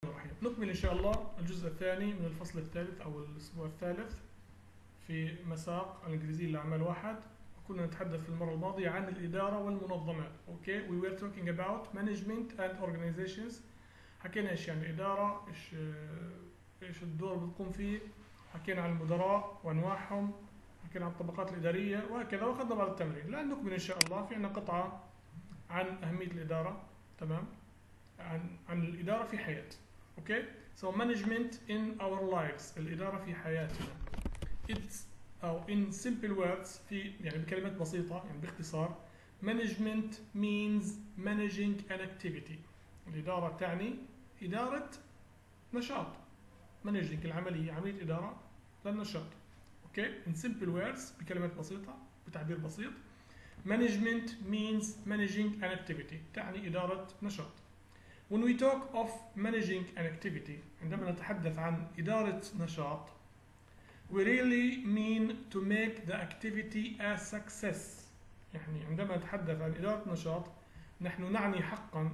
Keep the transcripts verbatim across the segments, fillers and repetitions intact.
الرحيم. نكمل إن شاء الله الجزء الثاني من الفصل الثالث أو الأسبوع الثالث في مساق الإنجليزية لأعمال واحد. كنا نتحدث في المرة الماضية عن الإدارة والمنظمات. أوكي، we were talking about management and organizations. حكينا إيش يعني إدارة، إيش إيش الدور اللي بتقوم فيه، حكينا عن المدراء وأنواعهم، حكينا عن الطبقات الإدارية وهكذا، وأخذنا بعض التمرين. الآن نكمل إن شاء الله. في عندنا قطعة عن أهمية الإدارة، تمام، عن عن الإدارة في حياة. اوكي، so management in our lives، الإدارة في حياتنا. It's أو in simple words، في يعني بكلمات بسيطة يعني باختصار، management means managing an activity. الإدارة تعني إدارة نشاط. managing العملية، عملية إدارة للنشاط. اوكي، in simple words بكلمات بسيطة بتعبير بسيط، management means managing an activity، تعني إدارة نشاط. When we talk of managing an activity، عندما نتحدث عن إدارة نشاط، we really mean to make the activity a success. يعني عندما نتحدث عن إدارة نشاط نحن نعني حقا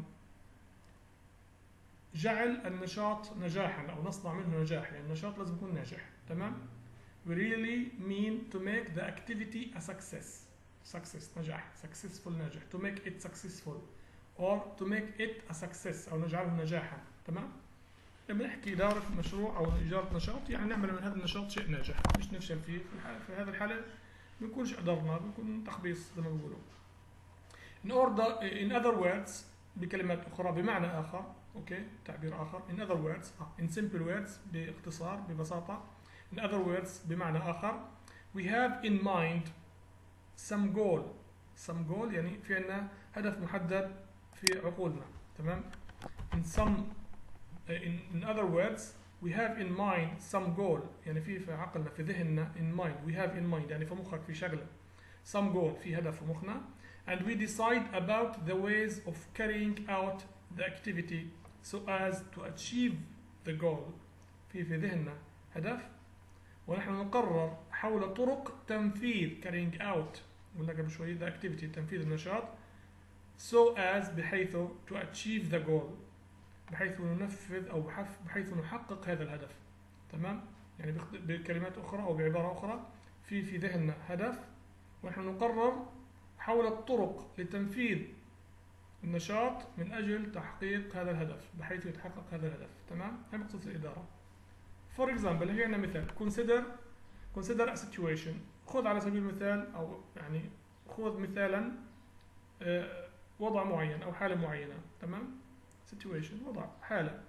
جعل النشاط نجاحا أو نصنع منه نجاح، يعني النشاط لازم يكون ناجح، تمام؟ We really mean to make the activity a success. success نجاح، successful ناجح، to make it successful or to make it a success أو نجعله نجاحا، تمام؟ لما نحكي إدارة مشروع أو إدارة نشاط يعني نعمل من هذا النشاط شيء ناجح، مش نفشل فيه. في هذه الحالة بنكونش قدرنا، بنكون تخبيص زي ما بيقولوا. In order in other words، بكلمات أخرى بمعنى آخر، أوكي، تعبير آخر. In other words in simple words باختصار ببساطة. In other words بمعنى آخر، we have in mind some goal. some goal يعني في عنا هدف محدد في عقولنا، تمام. in some in, in other words we have in mind some goal، يعني في في عقلنا في ذهننا. in mind we have in mind يعني في مخك في شغله. some goal في هدف في مخنا. and we decide about the ways of carrying out the activity so as to achieve the goal. في في ذهننا هدف ونحن نقرر حول طرق تنفيذ carrying out، قلنا قبل شوي the activity تنفيذ النشاط، so as بحيث to achieve the goal، بحيث ننفذ أو بحيث نحقق هذا الهدف، تمام. يعني بكلمات أخرى أو بعبارة أخرى، في في ذهننا هدف ونحن نقرر حول الطرق لتنفيذ النشاط من أجل تحقيق هذا الهدف، بحيث يتحقق هذا الهدف، تمام. هذا مقصود الإدارة. for example هي عندنا مثال، consider consider a situation. خذ على سبيل المثال أو يعني خذ مثالا وضع معين أو حالة معينة، تمام. situation وضع حالة.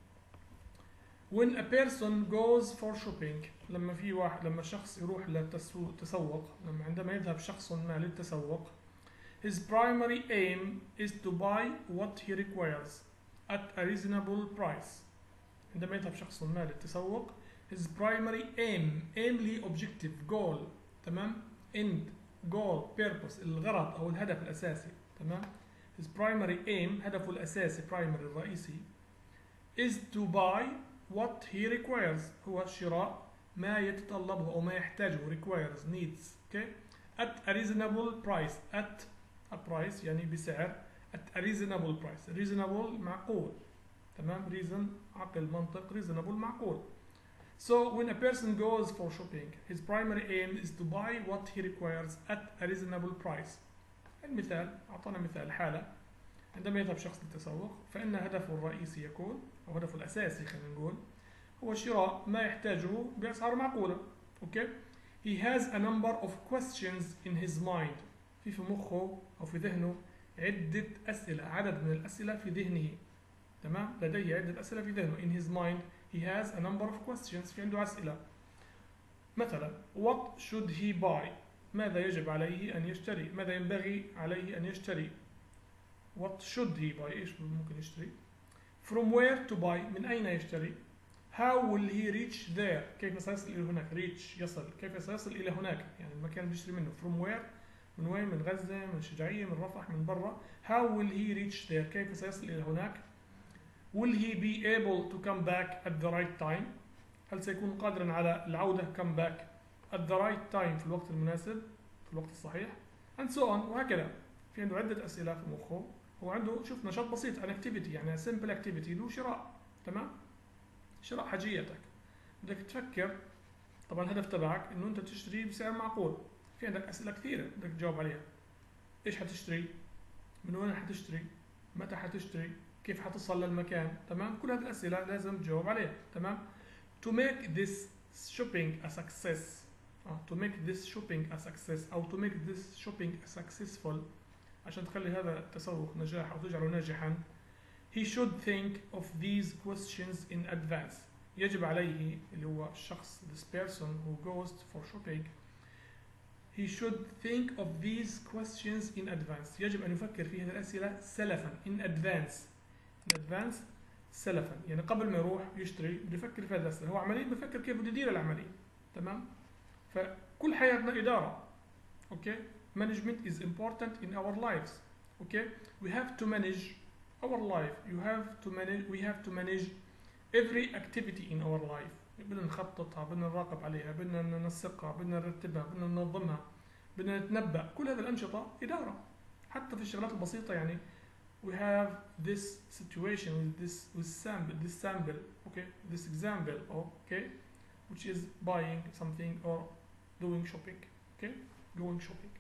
when a person goes for shopping، لما في واحد لما شخص يروح للتسوق، لما عندما يذهب شخص ما للتسوق، his primary aim is to buy what he requires at a reasonable price. عندما يذهب شخص ما للتسوق، his primary aim aim لي objective goal، تمام، end goal purpose الغرض أو الهدف الأساسي، تمام. his primary aim هدفه الأساسي primary الرئيسي is to buy what he requires هو شراء ما يتطلبه أو ما يحتاجه requires needs، okay، at a reasonable price at a price يعني بسعر at a reasonable price reasonable معقول، تمام. reason عقل منطق، reasonable معقول. So when a person goes for shopping his primary aim is to buy what he requires at a reasonable price. المثال أعطانا مثال حالة، عندما يذهب شخص للتسوق فإن هدفه الرئيسي يكون أو هدفه الأساسي خلينا نقول هو شراء ما يحتاجه بأسعار معقولة. أوكي. He has a number of questions in his mind. في في مخه أو في ذهنه عدة أسئلة، عدد من الأسئلة في ذهنه، تمام. لديه عدة أسئلة في ذهنه. In his mind he has a number of questions، في عنده أسئلة. مثلا what should he buy؟ ماذا يجب عليه أن يشتري؟ ماذا ينبغي عليه أن يشتري؟ what should he buy؟ إيش ممكن يشتري؟ from where to buy؟ من أين يشتري؟ how will he reach there؟ كيف سيصل إلى هناك؟ reach يصل، كيف سيصل إلى هناك؟ يعني المكان اللي بيشتري منه. from where من وين؟ من غزة، من الشجاعية، من رفح، من برا. how will he reach there؟ كيف سيصل إلى هناك؟ will he be able to come back at the right time؟ هل سيكون قادرا على العودة come back at the right time في الوقت المناسب، في الوقت الصحيح، and so on وهكذا. في عنده عدة أسئلة في مخه. هو عنده شوف نشاط بسيط an activity يعني simple activity له شراء، تمام؟ شراء حاجياتك. بدك تفكر، طبعا الهدف تبعك انه انت تشتري بسعر معقول. في عندك اسئله كثيره بدك تجاوب عليها. ايش حتشتري؟ من وين حتشتري؟ متى حتشتري؟ كيف حتصل للمكان؟ تمام؟ كل هذه الاسئله لازم تجاوب عليها. تمام؟ to make this shopping a success آه. to make this shopping a success او to make this shopping a successful، عشان تخلي هذا التسوق نجاح او تجعله ناجحا. he should think of these questions in advance. يجب عليه، اللي هو الشخص this person who goes for shopping، he should think of these questions in advance. يجب أن يفكر في هذه الأسئلة سلفا in advance. in advance سلفا، يعني قبل ما يروح يشتري بده يفكر في هذه الأسئلة. هو عمليا بفكر كيف بده يدير العملية. تمام؟ فكل حياتنا إدارة. أوكي؟ management is important in our lives. Okay? We have to manage our life. You have to manage. We have to manage every activity in our life. بدنا نخططها، بدنا نراقب عليها، بدنا ننسقها، بدنا نرتبها، بدنا ننظمها، بدنا نتنبأ. كل هذه الأنشطة إدارة. حتى في الشغلات البسيطة، يعني we have this situation with this with sample this sample okay this example okay which is buying something or doing shopping. okay going shopping.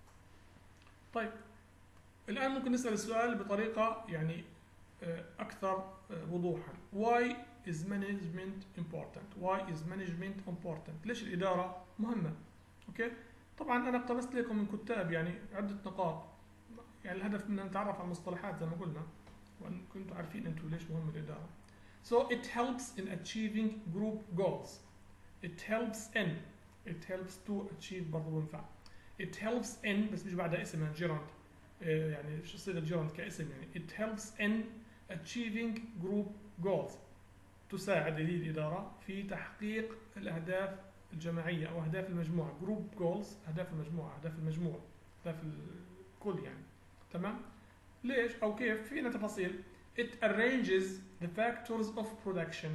طيب الآن ممكن نسأل السؤال بطريقة يعني أكثر وضوحا. Why is management important? Why is management important? ليش الإدارة مهمة؟ أوكي؟ طبعا أنا اقتبست لكم من كتاب يعني عدة نقاط. يعني الهدف من أن نتعرف على المصطلحات زي ما قلنا، وأن كنتوا عارفين أنتوا ليش مهم الإدارة. So it helps in achieving group goals. It helps in it helps to achieve برضه بنفع. It helps in بس مش بعدها اسم يعني جيراند، يعني شو صيغة جيراند كاسم يعني. It helps in achieving group goals. تساعد هذه الإدارة في تحقيق الأهداف الجماعية أو أهداف المجموعة. group goals أهداف المجموعة، أهداف المجموعة، أهداف الكل يعني. تمام؟ ليش أو كيف؟ فينا تفاصيل. It arranges the factors of production.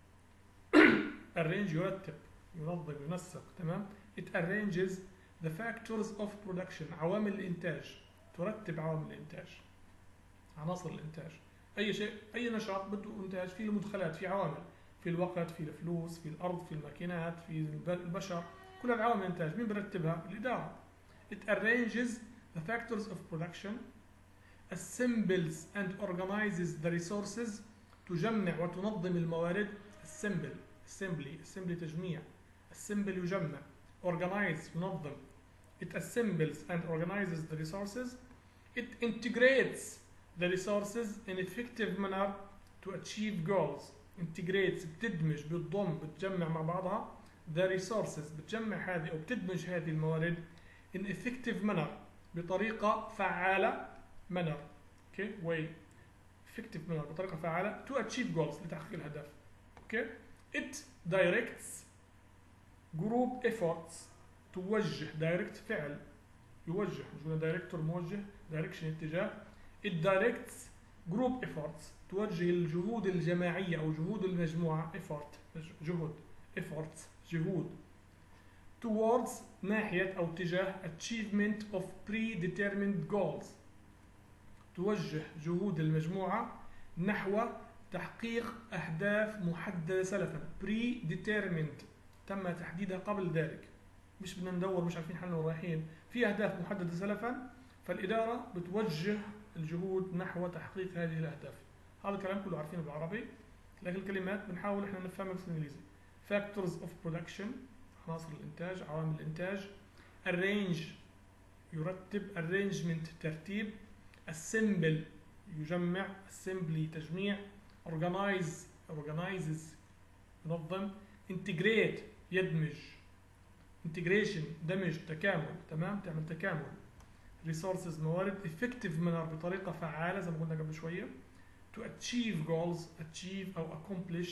arrange يرتب، ينظم، ينسق. تمام؟ It arranges the factors of production. عوامل الإنتاج. ترتب عوامل الإنتاج، عناصر الإنتاج. أي شيء، أي نشاط بده إنتاج، فيه المدخلات، في عوامل، في الوقت، في الفلوس، في الأرض، في الماكينات، في البشر. كل هذه عوامل الإنتاج. مين برتبها؟ الإدارة. It arranges the factors of production, assembles and organizes the resources. تجمع وتنظم الموارد. assemble assembly assembly تجميع. assemble يجمع. organize ينظم. It assembles and organizes the resources. It integrates the resources in effective manner to achieve goals. integrates بتدمج، بتضم، بتجمع مع بعضها. the resources بتجمع هذه أو بتدمج هذه الموارد in effective manner بطريقة فعالة. manner okay way effective manner بطريقة فعالة to achieve goals لتحقيق الهدف. okay it directs group efforts. توجه direct فعل، يوجه، مش قلنا دايركتور موجه، direction اتجاه. it directs group efforts. توجه الجهود الجماعية أو جهود المجموعة. effort جهد efforts جهود. towards ناحية أو تجاه achievement of predetermined goals. توجه جهود المجموعة نحو تحقيق أهداف محددة سلفا. predetermined تم تحديدها قبل ذلك، مش بدنا ندور مش عارفين حالنا رايحين. في أهداف محددة سلفا، فالإدارة بتوجه الجهود نحو تحقيق هذه الأهداف. هذا الكلام كله عارفينه بالعربي، لكن الكلمات بنحاول احنا نفهمها بالإنجليزي. factors of production عناصر الإنتاج، عوامل الإنتاج. arrange يرتب. arrangement ترتيب. assemble يجمع. assembly تجميع. organize organizes ينظم. integrate يدمج. integration دمج، تكامل. تمام؟ تعمل تكامل. resources موارد. effective manner بطريقة فعالة زي ما قلنا قبل شوية. to achieve goals achieve أو accomplish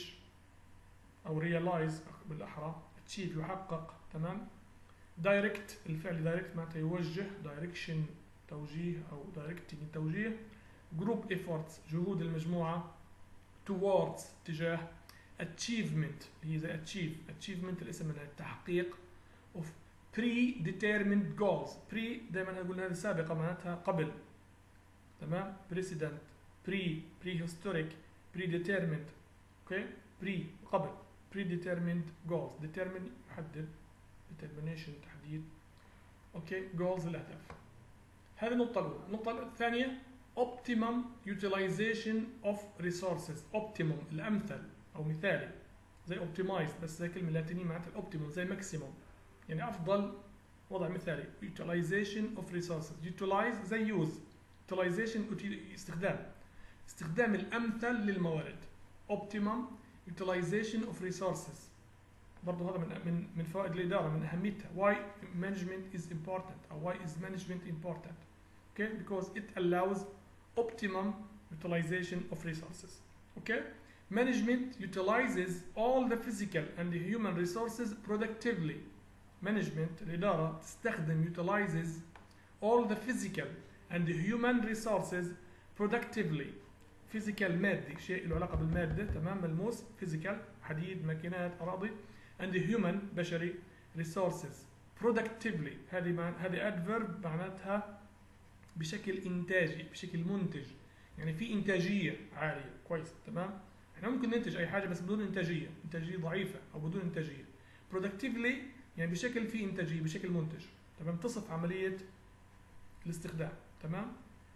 أو realize بالأحرى. achieve يحقق. تمام؟ direct الفعل direct معناته يوجه. direction توجيه أو directing توجيه. group efforts جهود المجموعة. towards تجاه. achievement هي زي achieve achievement الاسم من التحقيق of predetermined goals. pre دائما قلنا هذه سابقة معناتها قبل. تمام؟ precedent pre prehistoric predetermined اوكي بري قبل predetermined goals determine يحدد determination تحديد اوكي goals الاهداف. هذه النقطة الأولى. النقطة الثانية optimum utilization of resources. optimum الأمثل أو مثالي زي optimized بس زي كلمة لاتينية معناتها optimum زي maximum يعني أفضل وضع مثالي. utilization of resources utilize زي use utilization استخدام استخدام الأمثل للموارد. optimum utilization of resources برضه هذا من من من فوائد الإدارة من أهميتها. why management is important أو why is management important okay because it allows optimum utilization of resources. okay management utilizes all the physical and the human resources productively. management الإدارة تستخدم utilizes all the physical and the human resources productively. physical مادي شيء له علاقة بالمادة تمام ملموس physical حديد ماكينات أراضي and the human بشري resources productively. هذه مع... هذه adverb معناتها بشكل إنتاجي بشكل منتج يعني في إنتاجية عالية كويس تمام. احنا ممكن ننتج أي حاجة بس بدون إنتاجية إنتاجية ضعيفة أو بدون إنتاجية. productively يعني بشكل في إنتاجية بشكل منتج تمام تصف عملية الاستخدام تمام.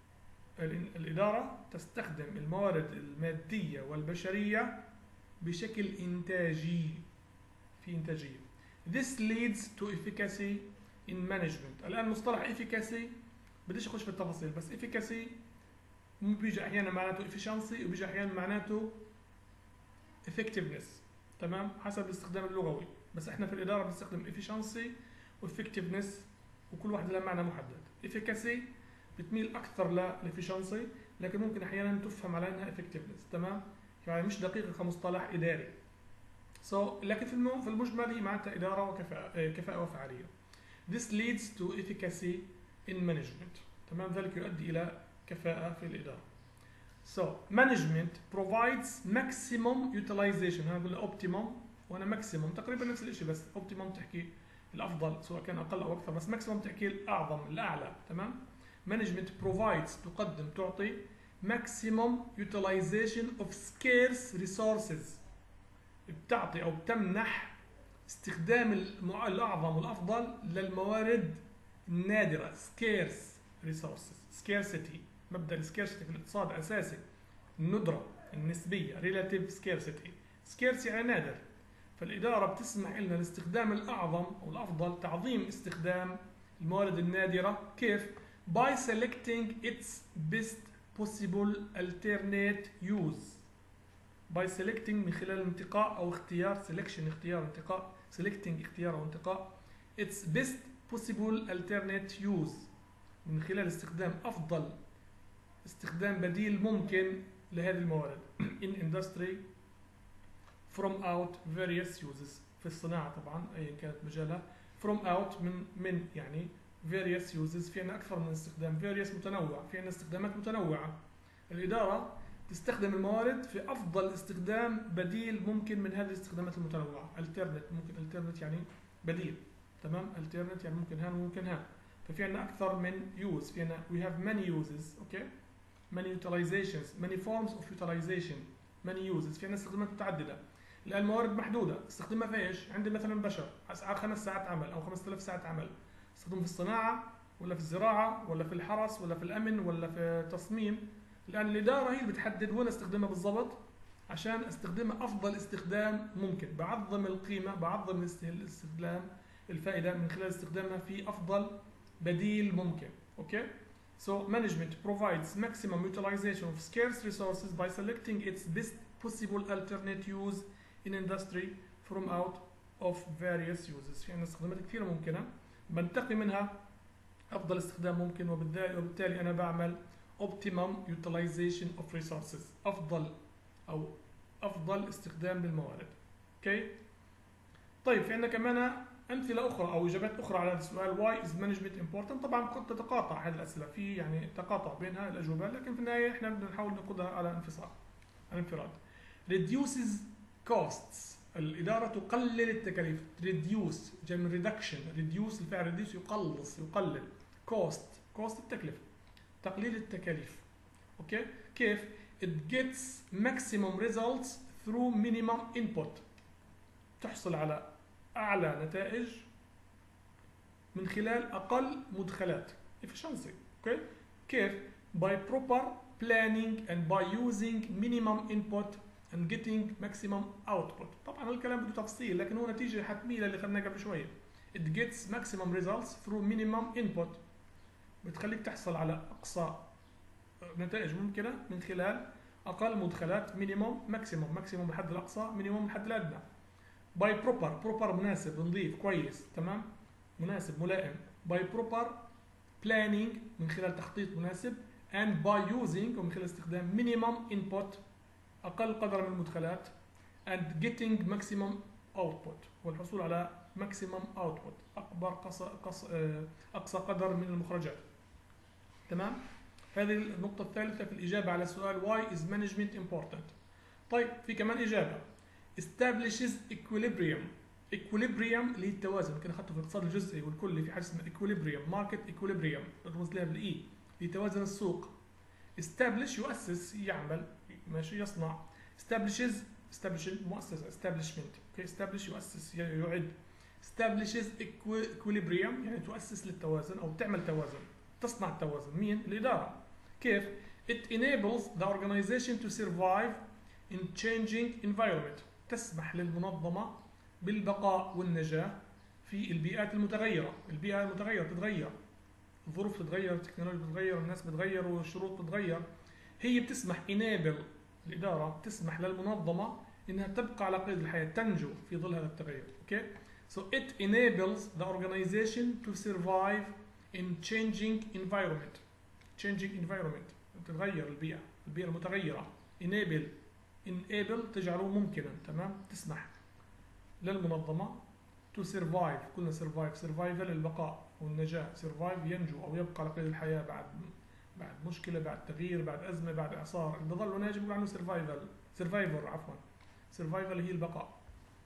الإدارة تستخدم الموارد المادية والبشرية بشكل إنتاجي في إنتاجية. This leads to efficacy in management. الآن مصطلح efficacy بديش أخش في التفاصيل بس efficacy بيجي أحيانا معناته efficiency وبيجي أحيانا معناته effectiveness تمام حسب الاستخدام اللغوي بس إحنا في الإدارة بنستخدم efficiency و effectiveness وكل واحدة لها معنى محدد. efficacy بتميل أكثر للefficiency لكن ممكن أحيانا تفهم على أنها effectiveness تمام يعني مش دقيقة كمصطلح إداري. so لكن في في المجمل هي معناتها إدارة وكفاءة كفاءة وفعالية. This leads to efficacy in management تمام ذلك يؤدي إلى كفاءة في الإدارة. so management provides maximum utilization هنا نقول optimum وأنا maximum تقريبا نفس الشيء بس optimum تحكي الأفضل سواء كان أقل أو أكثر بس maximum تحكي الأعظم الأعلى تمام. management provides تقدم تعطي maximum utilization of scarce resources بتعطي أو بتمنح استخدام الأعظم والأفضل للموارد النادرة scarce resources. scarcity مبدأ السكيرسيتي في الاقتصاد أساسي الندرة النسبية relative scarcity. scarce يعني نادر فالإدارة بتسمح لنا الاستخدام الأعظم أو الأفضل تعظيم استخدام الموارد النادرة كيف؟ by selecting its best possible alternate use. by selecting من خلال انتقاء أو اختيار selection اختيار انتقاء selecting اختيار أو انتقاء its best possible alternate use من خلال استخدام أفضل استخدام بديل ممكن لهذه الموارد in industry from out various uses في الصناعة طبعا أيا كانت مجالها from out من من يعني various uses في عنا أكثر من استخدام various متنوع في عنا استخدامات متنوعة. الإدارة تستخدم الموارد في أفضل استخدام بديل ممكن من هذه الاستخدامات المتنوعة. alternate ممكن alternate يعني بديل تمام alternate يعني ممكن هان وممكن هان ففي عنا أكثر من use في عنا we have many uses okay many utilizations many forms of utilization many uses في عنا استخدامات متعددة. لأن الموارد محدودة استخدمها في ايش؟ عندي مثلا بشر خمس ساعات عمل أو خمسة آلاف ساعة عمل استخدمه في الصناعة ولا في الزراعة ولا في الحرس ولا في الأمن ولا في التصميم. الآن الإدارة هي اللي بتحدد وين استخدمها بالضبط عشان استخدمها أفضل استخدام ممكن بعظم القيمة بعظم الاستخدام الفائدة من خلال استخدامها في أفضل بديل ممكن. أوكي so management provides maximum utilization of scarce resources by selecting its best possible alternate use in industry from out of various uses. في عندنا استخدامات كثيرة ممكنة بنتقي منها أفضل استخدام ممكن وبالتالي وبالتالي أنا بعمل optimum utilization of resources أفضل أو أفضل استخدام للموارد. أوكي طيب في عندنا كمان أمثلة أخرى أو إجابات أخرى على هذا السؤال why is management important. طبعا قد تتقاطع هذه الأسئلة في يعني تقاطع بينها الأجوبة لكن في النهاية إحنا بدنا نحاول نأخذها على انفصال على انفراد. reduces costs الإدارة تقلل التكاليف reduce جاي من reduction reduce الفعل reduce يقلص يقلل cost cost التكلفة تقليل التكاليف. أوكي كيف it gets maximum results through minimum input. تحصل على أعلى نتائج من خلال أقل مدخلات. efficiency. okay. كيف؟ by proper planning and by using minimum input and getting maximum output. طبعا الكلام بده تفصيل لكن هو نتيجة حتمية اللي خدناها قبل شوية. it gets maximum results through minimum input. بتخليك تحصل على أقصى نتائج ممكنة من خلال أقل مدخلات. minimum maximum maximum الحد الأقصى minimum الحد الأدنى. by proper proper مناسب نظيف كويس تمام مناسب ملائم. by proper planning من خلال تخطيط مناسب and by using ومن خلال استخدام minimum input أقل قدر من المدخلات and getting maximum output والحصول على maximum output أكبر قص... قص... أقصى قدر من المخرجات. تمام. هذه النقطة الثالثة في الإجابة على سؤال why is management important. طيب في كمان إجابة establishes equilibrium. equilibrium اللي هي التوازن كنا أخذته في الاقتصاد الجزئي والكلي في حاجة اسمها equilibrium market equilibrium الرمز لها بالإي لتوازن السوق. establish يؤسس يعمل ماشي يصنع. establishes establish مؤسسة establishment. okay. establish يؤسس يعد. establishes equilibrium يعني تؤسس للتوازن أو تعمل توازن تصنع التوازن. مين؟ الإدارة. كيف؟ it enables the organization to survive in changing environment. تسمح للمنظمة بالبقاء والنجاة في البيئات المتغيرة. البيئة المتغيرة تتغير الظروف تتغير التكنولوجيا بتتغير الناس بتتغير والشروط بتتغير. هي بتسمح enable الإدارة تسمح للمنظمة إنها تبقى على قيد الحياة تنجو في ظل هذا التغير. okay. so it enables the organization to survive in changing environment. changing environment تتغير البيئة البيئة المتغيرة. enable enable تجعله ممكنا تمام تسمح للمنظمة to survive. قلنا survive survival البقاء والنجاة. survive ينجو أو يبقى على قيد الحياة بعد بعد مشكلة بعد تغيير بعد أزمة بعد إعصار. اللي بضل ناجي بيقول عنه survival survivor عفوا survival هي البقاء.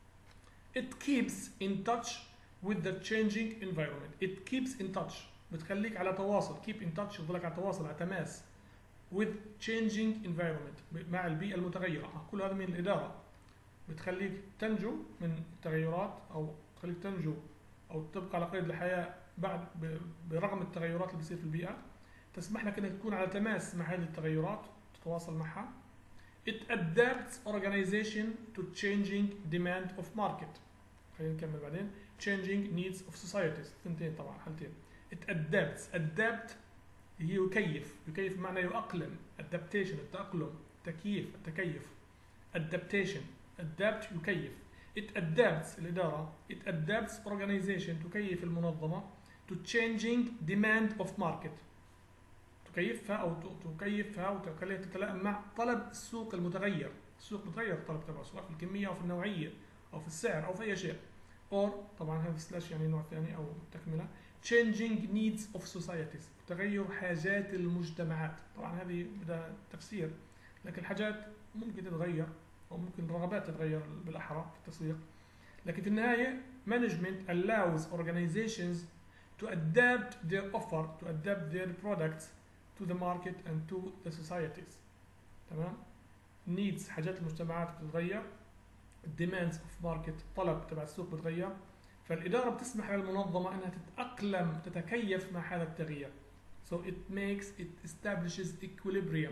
it keeps in touch with the changing environment. it keeps in touch بتخليك على تواصل. keep in touch بتضلك على تواصل على تماس with changing environment مع البيئة المتغيرة. كل هذا من الإدارة بتخليك تنجو من التغيرات أو تخليك تنجو أو تبقى على قيد الحياة بعد برغم التغيرات اللي بتصير في البيئة. تسمح لك أنك تكون على تماس مع هذه التغيرات تتواصل معها. it adapts organization to changing demand of market. خلينا نكمل بعدين. changing needs of societies ثنتين طبعا حالتين. it adapts adapt هي يكيف يكيف معنى يؤقلم. adaptation التأقلم تكييف التكيف adaptation adapt يكيف. it adapts الإدارة it adapts organization تكيف المنظمة to changing demand of market تكيفها أو تكيفها وتخليها تتلائم مع طلب السوق المتغير. السوق متغير الطلب تبعه سواء في الكمية أو في النوعية أو في السعر أو في أي شيء. or طبعا هذا سلاش يعني نوع ثاني أو تكملة changing needs of societies تغير حاجات المجتمعات. طبعا هذه بدها تفسير لكن الحاجات ممكن تتغير أو ممكن الرغبات تتغير بالأحرى في التسويق. لكن في النهاية management allows organizations to adapt their offer to adapt their products to the market and to the societies. تمام. needs حاجات المجتمعات بتتغير. demands of market طلب تبع السوق بتغير. فالإدارة بتسمح للمنظمة أنها تتأقلم تتكيف مع هذا التغيير. so it makes it establishes equilibrium.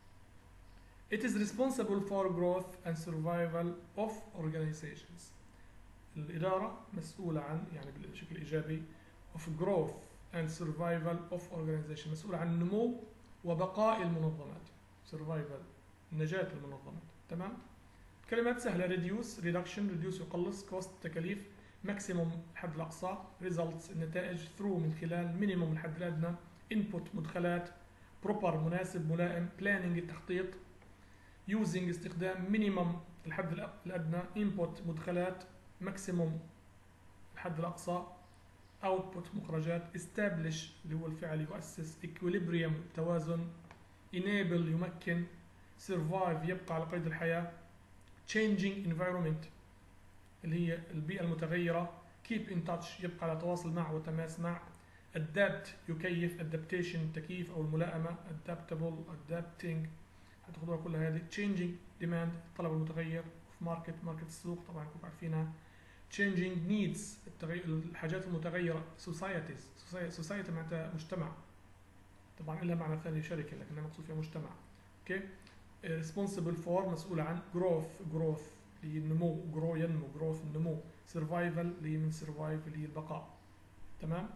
it is responsible for growth and survival of organizations. الإدارة مسؤولة عن يعني بشكل إيجابي of growth and survival of organization مسؤولة عن نمو وبقاء المنظمات. survival نجاة المنظمات. تمام. كلمات سهلة reduce reduction reduce يقلص cost تكاليف maximum الحد الأقصى results النتائج through من خلال minimum الحد الأدنى input مدخلات proper مناسب ملائم planning التخطيط using استخدام minimum الحد الأدنى input مدخلات maximum الحد الأقصى output مخرجات establish اللي هو الفعل يؤسس equilibrium توازن enable يمكن survive يبقى على قيد الحياة changing environment اللي هي البيئة المتغيرة keep in touch يبقى على تواصل مع وتماس مع adapt يكيف adaptation تكييف أو الملائمة adaptable adapting هتاخدوها كلها هذه. changing demand الطلب المتغير. of market market السوق طبعا كلكم عارفينها. changing needs التغير الحاجات المتغيرة. societies society معناتها مجتمع طبعا لها معنى ثاني شركة لكنها مقصود فيها مجتمع. اوكي. responsible for مسؤولة عن. growth growth اللي هي النمو. grow ينمو growth النمو. survival اللي هي من survive اللي هي البقاء. تمام.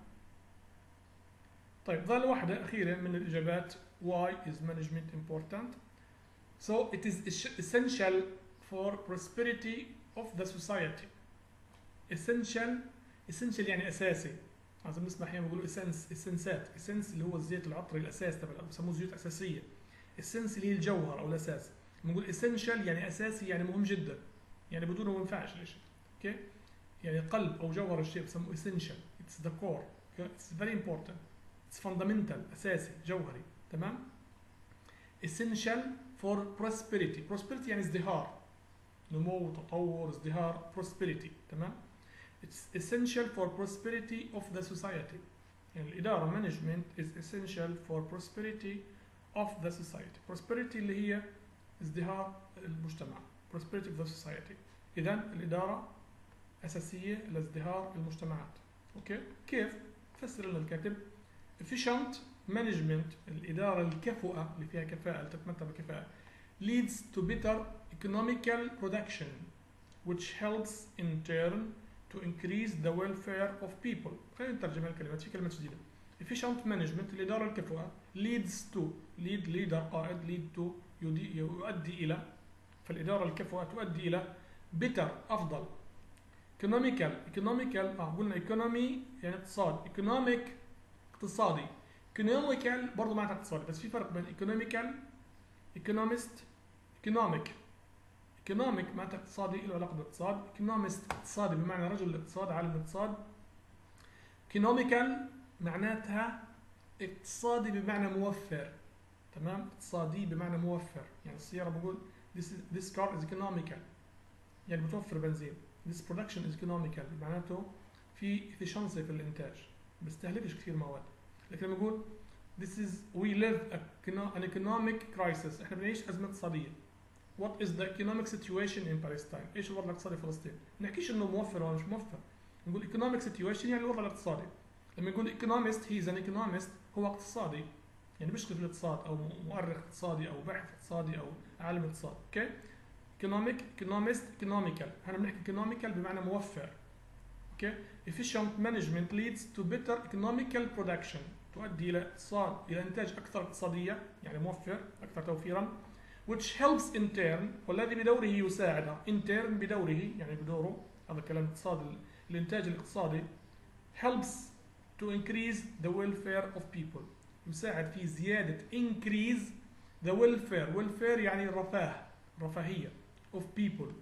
طيب ظل واحدة أخيرة من الإجابات. why is management important? So it is essential for prosperity of the society. essential essential يعني أساسي. لازم نسمع أحيانا بيقولوا essence اسنسات. essence اللي هو الزيت العطري الأساس تبع بسموه زيوت أساسية. essence اللي هي الجوهر أو الأساس. بنقول essential يعني أساسي يعني مهم جدا. يعني بدونه ما ينفعش الشيء. أوكي؟ يعني قلب أو جوهر الشيء بسموه essential. It's the core. It's very important. It's fundamental أساسي جوهري. تمام؟ essential for prosperity. prosperity يعني ازدهار. نمو تطور ازدهار prosperity. تمام؟ It's essential for prosperity of the society. يعني الإدارة management is essential for prosperity of the society. prosperity اللي هي ازدهار المجتمع. prosperity of the society. إذا الإدارة أساسية لازدهار المجتمعات. أوكي؟ كيف؟ فسر لنا الكاتب. efficient management الإدارة الكفؤة اللي فيها كفاءة تتمتع بكفاءة leads to better economical production which helps in turn to increase the welfare of people. خلينا نترجم الكلمات في كلمات جديدة. efficient management الإدارة الكفؤة leads to lead leader قائد lead to يؤدي إلى فالإدارة الكفؤة تؤدي إلى better أفضل economical economical آه قلنا economy يعني اقتصاد economic اقتصادي economical برضه معناتها اقتصادي بس في فرق بين economical economist economic economic معناتها اقتصادي له علاقه بالاقتصاد economist اقتصادي بمعنى رجل الاقتصاد عالم الاقتصاد economical معناتها اقتصادي بمعنى موفر. تمام. اقتصادي بمعنى موفر يعني السياره بقول this, is, this car is economical يعني بتوفر بنزين. this production is economical معناته في efficiency في الانتاج بيستهلكش كثير مواد. لكن لما نقول this is we live an economic crisis احنا بنعيش ازمه اقتصاديه. what is the economic situation in Palestine ايش الوضع الاقتصادي في فلسطين؟ ما نحكيش انه موفر ولا مش موفر. نقول economic situation يعني الوضع الاقتصادي. لما نقول economist he is an economist هو اقتصادي يعني بيشتغل في الاقتصاد او مؤرخ اقتصادي او باحث اقتصادي او عالم اقتصاد. اوكي. economic economist economical احنا بنحكي economical بمعنى موفر. اوكي. efficient management leads to better economical production تؤدي الى اقتصاد الى انتاج اكثر اقتصاديه يعني موفر اكثر توفيرا which helps in turn والذي بدوره يساعد in turn بدوره يعني بدوره هذا الكلام الاقتصادي الانتاج الاقتصادي helps to increase the welfare of people يساعد في زياده increase the welfare welfare يعني الرفاه رفاهيه of people.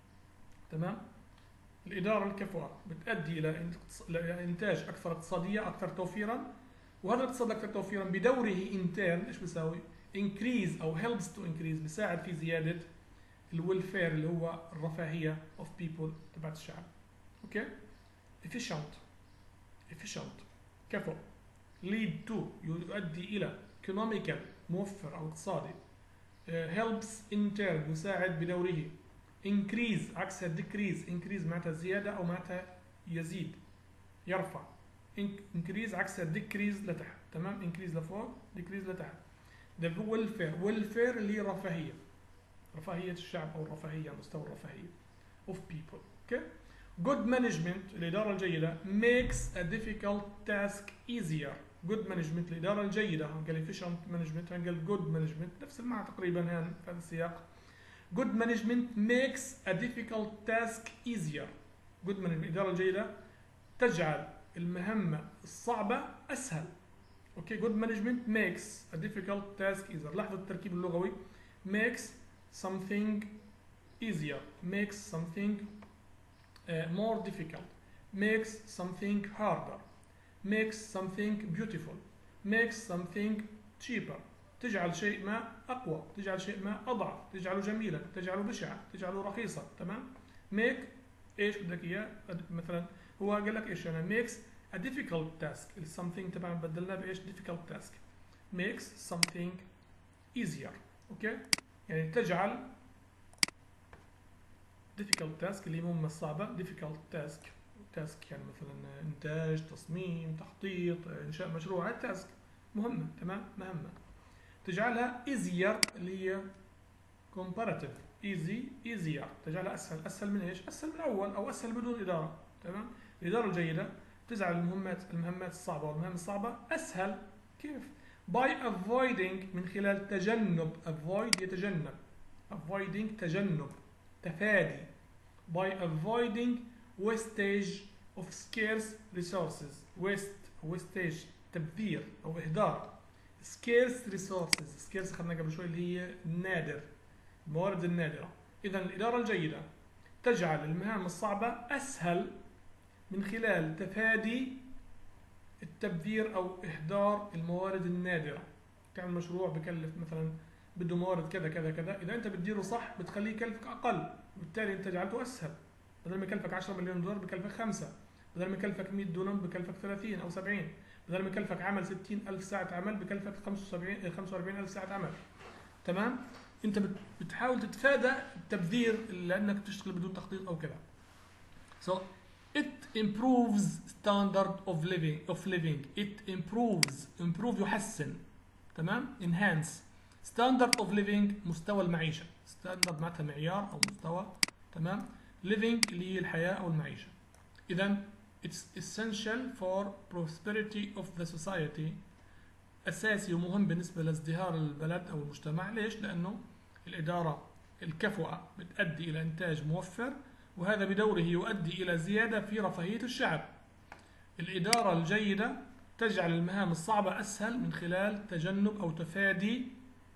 تمام. الإدارة الكفؤة بتؤدي إلى إنتاج أكثر اقتصادية أكثر توفيرا وهذا الاقتصاد أكثر توفيرا بدوره intern إيش بيساوي؟ increase أو helps to increase بيساعد في زيادة الويلفير اللي هو الرفاهية of people تبعت الشعب. أوكي؟ efficient efficient كفؤ lead to يؤدي إلى economical موفر أو اقتصادي helps in turn يساعد بدوره increase عكسها decrease increase معناتها زيادة أو معناتها يزيد يرفع increase عكسها decrease لتحت. تمام. increase لفوق decrease لتحت. the welfare welfare اللي هي رفاهية رفاهية الشعب أو الرفاهية مستوى الرفاهية of people. okay. good management الإدارة الجيدة makes a difficult task easier. good management الإدارة الجيدة قال efficient management قال good management نفس المعنى تقريبا هان في هذا السياق. good management makes a difficult task easier. good management الإدارة الجيدة تجعل المهمة الصعبة أسهل. اوكي. good management makes a difficult task easier. لاحظوا التركيب اللغوي makes something easier makes something uh, more difficult makes something harder makes something beautiful makes something cheaper تجعل شيء ما أقوى تجعل شيء ما أضعف تجعله جميلا تجعله بشعا تجعله رخيصا. تمام. make إيش بدك إياه مثلا هو قال لك إيش أنا makes a difficult task something طبعا بدلناه بإيش difficult task makes something easier. أوكي. يعني تجعل difficult task اللي هي مهمة صعبة difficult task task يعني مثلا إنتاج، تصميم، تخطيط، إنشاء مشروع، هاي تاسك مهمة، تمام، مهمة. تجعلها easier اللي هي comparative easy easier، تجعلها أسهل. أسهل من إيش؟ أسهل من الأول أو أسهل بدون إدارة، تمام. الإدارة الجيدة تجعل المهمات المهمات الصعبة والمهام الصعبة أسهل. كيف؟ by avoiding من خلال تجنب avoid يتجنب avoiding تجنب تفادي by avoiding wastage of scarce resources waste wastage تبذير أو إهدار scarce resources scarce خدنا قبل شوي اللي هي نادر الموارد النادرة. إذا الإدارة الجيدة تجعل المهام الصعبة أسهل من خلال تفادي التبذير أو إهدار الموارد النادرة. تعمل مشروع بكلف مثلا بده موارد كذا كذا كذا، إذا أنت بتديره صح بتخليه يكلفك أقل، وبالتالي أنت جعلته أسهل. بدل ما يكلفك عشرة مليون دولار بكلفك خمسة، بدل ما يكلفك مئة دونم بكلفك ثلاثين أو سبعين، بدل ما يكلفك عمل ستين ألف ساعة عمل بكلفك خمسة وأربعين ألف ساعة عمل، تمام؟ أنت بتحاول تتفادى التبذير لأنك تشتغل بدون تخطيط أو كذا. So it improves standard of living of living it improves improve يحسن، تمام. enhance standard of living مستوى المعيشة. standard معناتها معيار أو مستوى، تمام. living اللي هي الحياة أو المعيشة. إذا it's essential for prosperity of the society، أساسي ومهم بالنسبة لازدهار البلد أو المجتمع. ليش؟ لأنه الإدارة الكفؤة بتؤدي إلى إنتاج موفر، وهذا بدوره يؤدي إلى زيادة في رفاهية الشعب. الإدارة الجيدة تجعل المهام الصعبة أسهل من خلال تجنب أو تفادي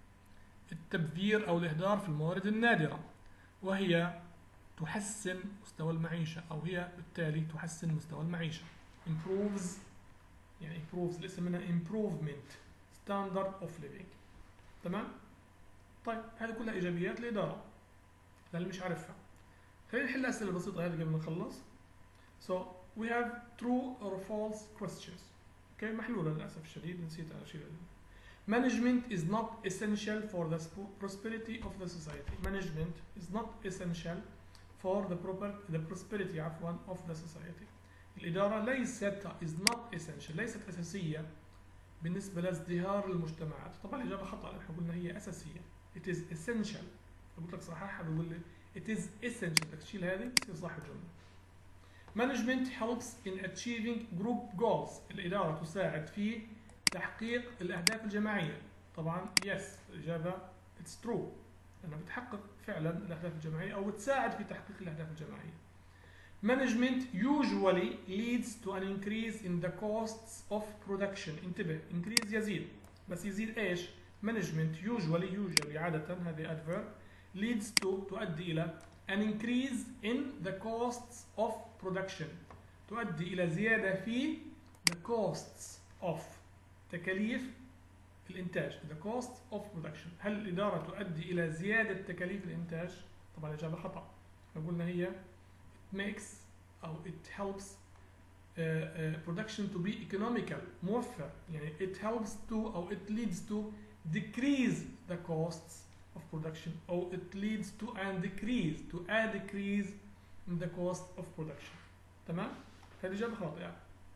التبذير أو الإهدار في الموارد النادرة، وهي تحسن مستوى المعيشة، أو هي بالتالي تحسن مستوى المعيشة. improves يعني improves الاسم منها improvement standard of living، تمام. طيب هذه كلها إيجابيات الإدارة اللي مش عارفها. خلينا نحل أسئلة بسيطة هذه قبل ما نخلص. So we have true or false questions. okay محلولة للأسف الشديد، نسيت أشيل. Management is not essential for the prosperity of the society. Management is not essential for the proper the prosperity عفوا of the society. الإدارة ليست is not essential ليست أساسية بالنسبة لازدهار المجتمعات. طبعا الإجابة خطأ، احنا قلنا هي أساسية. It is essential. قلت لك صححها بقول لي it is essential، بدك تشيل هذه تصير صح الجملة. Management helps in achieving group goals. الإدارة تساعد في تحقيق الأهداف الجماعية. طبعا yes الإجابة it's true، لأنها بتحقق فعلا الأهداف الجماعية أو بتساعد في تحقيق الأهداف الجماعية. Management usually leads to an increase in the costs of production. انتبه، increase يزيد، بس يزيد ايش؟ Management usually usually عادة هذه adverb leads to تؤدي إلى an increase in the costs of production، تؤدي إلى زيادة في the costs of تكاليف الإنتاج. the cost of production. هل الإدارة تؤدي إلى زيادة تكاليف الإنتاج؟ طبعا الإجابة خطأ. قلنا هي it makes أو it helps uh, uh, production to be economical موفر، يعني it helps to أو it leads to decrease the costs of production أو it leads to and decrease to a decrease in the cost of production، تمام؟ هذه إجابة خاطئة.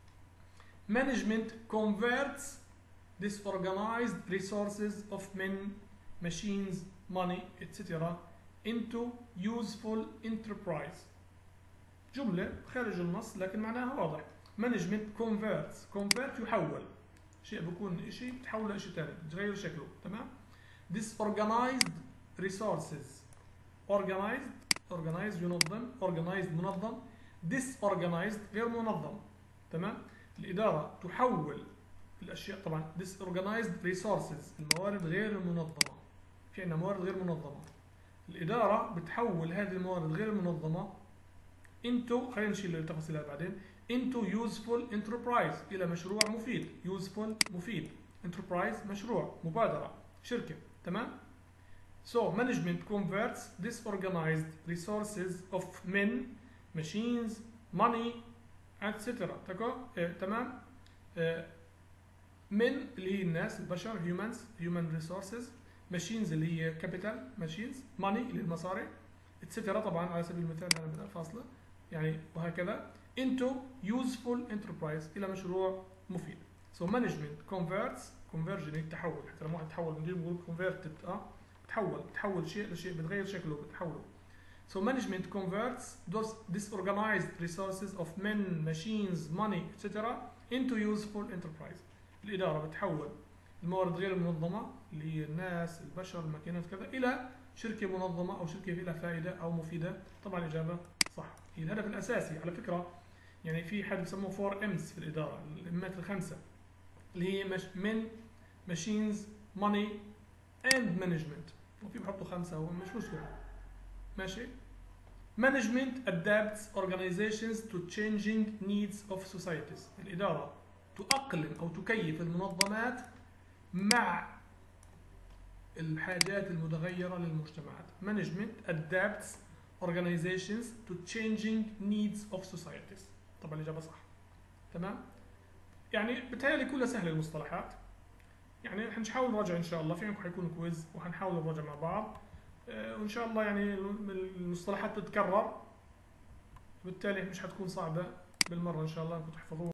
Management converts disorganized resources of men, machines, money, et cetera into useful enterprise. جملة خارج النص لكن معناها واضح. Management converts convert يحول شيء، بيكون شيء بتحوله لشيء ثاني، تغير شكله، تمام. disorganized resources organized organized ينظم organized منظم disorganized غير منظم، تمام. الإدارة تحول الأشياء، طبعا disorganized resources الموارد غير المنظمة، في عندنا موارد غير منظمة. الإدارة بتحول هذه الموارد غير المنظمة into، خلينا نشيل التفاصيل بعدين، into useful enterprise إلى مشروع مفيد. useful مفيد، enterprise مشروع، مبادرة، شركة، تمام. So management converts disorganized resources of men, machines, money, et cetera. اه تمام. اه من اللي هي الناس البشر humans human resources، ماشينز اللي هي كابيتال ماشينز، ماني اللي المصاري، اتسترا طبعا على سبيل المثال هذا بدأ فاصله يعني وهكذا، into useful enterprise الى مشروع مفيد. so management converts conversion التحول، حتى لما واحد يتحول بنجي بنقول converted اه بتحول بتحول شيء لشيء، بتغير شكله بتحوله. so management converts those disorganized resources of men, machines, money et cetera into useful enterprise. الإدارة بتحول الموارد غير المنظمة اللي هي الناس، البشر، الماكينات كذا إلى شركة منظمة أو شركة لها فائدة أو مفيدة. طبعا الإجابة صح. هي الهدف الأساسي على فكرة، يعني في حد بسموه فور إمز في الإدارة، الإمات الخمسة اللي هي مش من machines, money and management، وفي بحطوا خمسة هو مش مشكلة ماشي. management adapts organizations to changing needs of societies. الإدارة تؤقلم أو تكيف المنظمات مع الحاجات المتغيرة للمجتمعات. management adapts organizations to changing needs of societies. طبعا الإجابة صح. تمام؟ يعني بتهيألي كلها سهلة المصطلحات. يعني حنحاول نراجع إن شاء الله، في عندكم حيكون كويز وحنحاول نراجع مع بعض. وإن شاء الله يعني المصطلحات تتكرر، بالتالي مش حتكون صعبة بالمرة إن شاء الله إنكم تحفظوها.